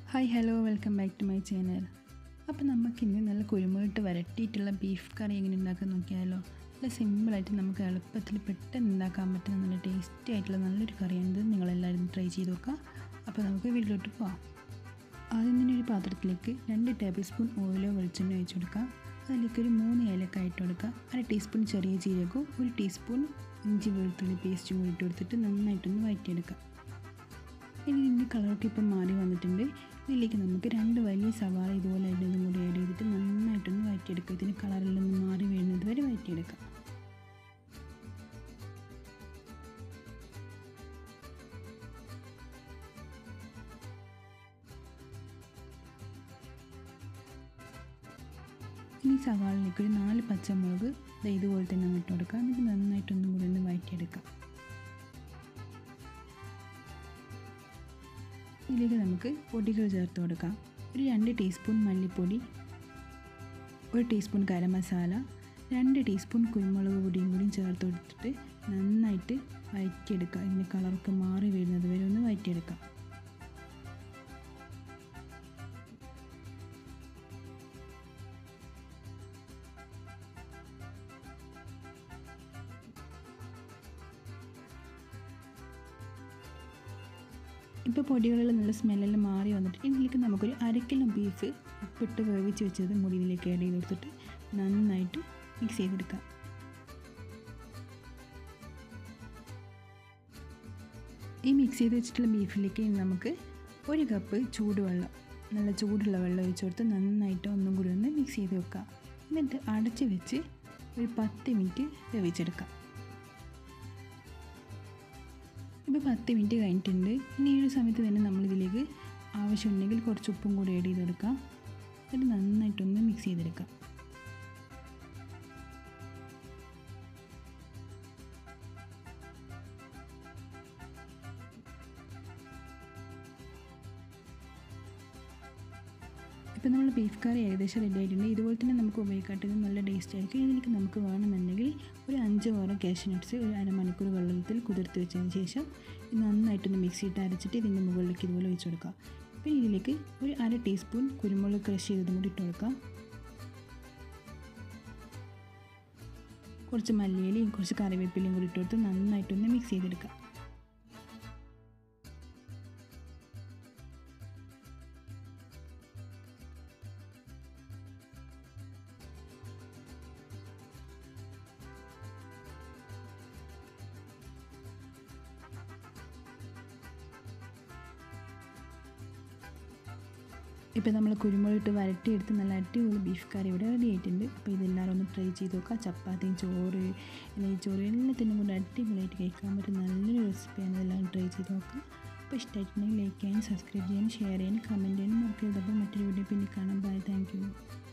Hi, hello, welcome back to my channel. അപ്പോൾ നമുക്ക് ഇന്ന് നല്ല കുരുമുളകിട്ട് വരട്ടിയിട്ടുള്ള ബീഫ് കറി എങ്ങനെ ഉണ്ടാക്കാൻ നോക്കിയാലോ. നല്ല സിമ്പിളായിട്ട് നമുക്ക് എളുപ്പത്തിൽ പെട്ടെന്ന് ഉണ്ടാക്കാൻ പറ്റുന്ന നല്ല ടേസ്റ്റി ആയിട്ടുള്ള നല്ലൊരു കറിയാണിത്. നിങ്ങളെല്ലാവരും ട്രൈ ചെയ്ത് നോക്കുക. അപ്പോൾ നമുക്ക് വീട്ടിലോട്ട് പോകാം. ആദ്യം തന്നെ ഒരു പാത്രത്തിലേക്ക് 2 ടേബിൾ സ്പൂൺ ഓയിലോ വെളിച്ചെണ്ണ ഒഴിച്ച് കൊടുക്കുക. അതിലേക്ക് ഒരു 3 ഏലക്ക ഇട്ട് കൊടുക്കുക. 1 ടീസ്പൂൺ ചെറിയ ജീരകവും 1 ടീസ്പൂൺ ഇഞ്ചി വെളുത്തുള്ളി പേസ്റ്റും കൂടി ഇട്ട് കൊടുത്തിട്ട് നന്നായിട്ടൊന്ന് വഴറ്റിയെടുക്കുക. ഇനി ഇതിൻ്റെ കളറൊക്കെ ഇപ്പം മാറി വന്നിട്ടുണ്ട്. ഇതിലേക്ക് നമുക്ക് 2 വലിയ സവാള ഇതുപോലെ ഇതും കൂടി ആഡ് ചെയ്തിട്ട് നന്നായിട്ടൊന്ന് വഴറ്റിയെടുക്കുക. ഇതിന് കളറെല്ലാം ഒന്ന് മാറി വീഴുന്നത് വരെ വഴറ്റിയെടുക്കുക. ഇനി സവാളിലേക്ക് ഒരു 4 പച്ചമുളക് ഇതുപോലെ തന്നെ ഇട്ട് കൊടുക്കുക. എന്നിട്ട് നന്നായിട്ടൊന്നും കൂടി ഒന്ന് വഴറ്റിയെടുക്കുക. ഇതിലേക്ക് നമുക്ക് പൊടികൾ ചേർത്ത് കൊടുക്കാം. ഒരു 2 ടീസ്പൂൺ മല്ലിപ്പൊടി, 1 ടീസ്പൂൺ ഗരം മസാല, 2 ടീസ്പൂൺ കുരുമുളക് പൊടിയും കൂടി ചേർത്ത് കൊടുത്തിട്ട് നന്നായിട്ട് വഴറ്റിയെടുക്കുക. ഇതിൻ്റെ കളറൊക്കെ മാറി വീഴുന്നത് വരെ ഒന്ന് വഴറ്റിയെടുക്കാം. ഇപ്പോൾ പൊടികളിൽ നല്ല സ്മെല്ലെല്ലാം മാറി വന്നിട്ട് ഇതിലേക്ക് നമുക്കൊരു 1/2 കിലോ ബീഫ് ഉപ്പിട്ട് വേവിച്ച് വെച്ചത് കൂടി ഇതിലേക്ക് ആഡ് ചെയ്ത് കൊടുത്തിട്ട് നന്നായിട്ട് മിക്സ് ചെയ്തെടുക്കാം. ഈ മിക്സ് ചെയ്ത് വെച്ചിട്ടുള്ള ബീഫിലേക്ക് നമുക്ക് 1 കപ്പ് ചൂടുവെള്ളം, നല്ല ചൂടുള്ള വെള്ളം ഒഴിച്ച് കൊടുത്ത് നന്നായിട്ട് ഒന്നും കൂടി ഒന്ന് മിക്സ് ചെയ്ത് വെക്കാം. എന്നിട്ട് അടച്ച് വെച്ച് ഒരു 10 മിനിറ്റ് വേവിച്ചെടുക്കാം. ഇപ്പോൾ 10 മിനിറ്റ് കഴിഞ്ഞിട്ടുണ്ട്. ഇനി ഈ ഒരു സമയത്ത് തന്നെ നമ്മളിതിലേക്ക് ആവശ്യമുണ്ടെങ്കിൽ കുറച്ച് ഉപ്പും കൂടി ആഡ് ചെയ്ത് കൊടുക്കാം. എന്നിട്ട് നന്നായിട്ടൊന്ന് മിക്സ് ചെയ്തെടുക്കാം. ഇപ്പോൾ നമ്മൾ ബീഫ് കറി ഏകദേശം റെഡി ആയിട്ടുണ്ട്. ഇതുപോലെ തന്നെ നമുക്ക് ഉപയോഗിക്കാട്ടത് നല്ല ടേസ്റ്റ് ആയിരിക്കും. ഇതിലേക്ക് നമുക്ക് വേണമെന്നുണ്ടെങ്കിൽ ഒരു 5 ഓറ കാഷ്യൂനട്ട്സ് ഒരു അരമണിക്കൂർ വെള്ളത്തിൽ കുതിർത്ത് വെച്ചതിന് ശേഷം ഇത് നന്നായിട്ടൊന്ന് മിക്സിയിട്ട് അരച്ചിട്ട് ഇതിൻ്റെ മുകളിലേക്ക് ഇതുപോലെ ഒഴിച്ച് കൊടുക്കുക. പിന്നെ ഇതിലേക്ക് ഒരു 1/2 ടീസ്പൂൺ കുരുമുളക് ക്രഷ് ചെയ്തതും കൂടി ഇട്ട് കൊടുക്കുക. കുറച്ച് മല്ലിയിലയും കുറച്ച് കറിവേപ്പിലയും കൂടി ഇട്ട് കൊടുത്ത് നന്നായിട്ടൊന്ന് മിക്സ് ചെയ്തെടുക്കുക. ഇപ്പോൾ നമ്മൾ കുരുമുളകിട്ട് വരട്ടിയെടുത്ത് നല്ല അടിപൊളി ബീഫ് കറി ഇവിടെ റെഡി ആയിട്ടുണ്ട്. അപ്പോൾ ഇതെല്ലാവരും ഒന്ന് ട്രൈ ചെയ്ത് നോക്കുക. ചപ്പാത്തിയും ചോറ് നെയ്ച്ചോറ് എല്ലാത്തിനും കൂടെ അടിപൊളിയായിട്ട് കഴിക്കാൻ പറ്റും നല്ലൊരു റെസിപ്പിയാണ്. ഇതെല്ലാവരും ട്രൈ ചെയ്ത് നോക്കുക. അപ്പോൾ ഇഷ്ടമായിട്ടുണ്ടെങ്കിൽ ലൈക്ക് ചെയ്യാനും സബ്സ്ക്രൈബ് ചെയ്യാനും ഷെയർ ചെയ്യാനും കമൻറ്റ് ചെയ്യാനും മറക്കരുത്. അപ്പോൾ മറ്റൊരു വീഡിയോ പിന്നെ കാണാം. Bye, thank U.